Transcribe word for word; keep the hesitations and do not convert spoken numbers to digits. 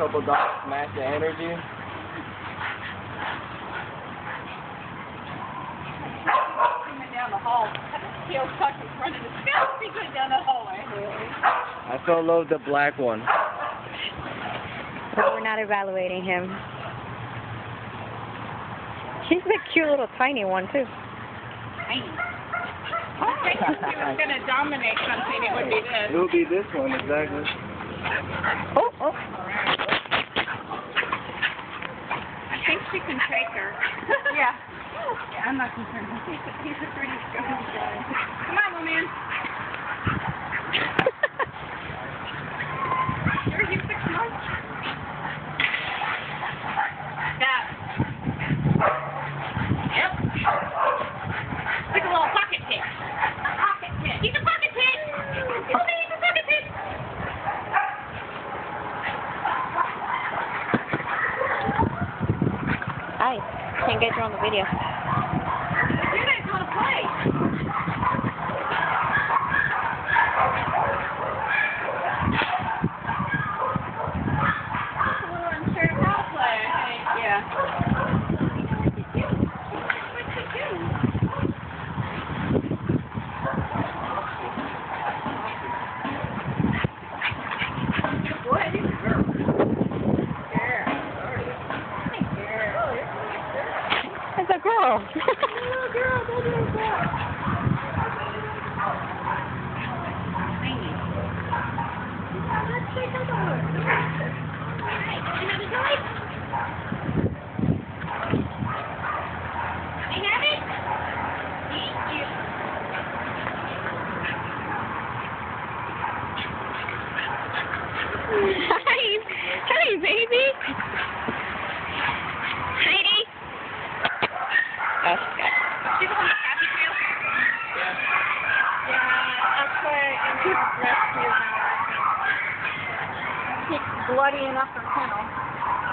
couple dogs smash the energy. Down the hall. Tail stuck in front of the scout. Be good down the hallway. I so love the black one. But we're not evaluating him. He's a cute little tiny one too. Tiny. I think if he was going to dominate something, it would be this. It would be this one, exactly. Oh, oh. I think she can take her. Yeah. Yeah, I'm not concerned. He's a, he's a pretty strong guy. Come on, little man. Sure, he's six months. That. Yep. Like a little pocket pig. A pocket pig. He's a pocket pig. He's a pocket pig. Hi. Can't get you on the video. You guys want to play? A little unsure of how to play, I think. Yeah. What you do? What? It's a girl. Little girl, go do that. Tiny. Let's take a look. Another toy? I have it? Thank you. Hi. Hi, baby. Heidi. That's good. She's on the happy trail? Yeah. Yeah, that's why in his rescue now, I think. He's bloody enough for kennel.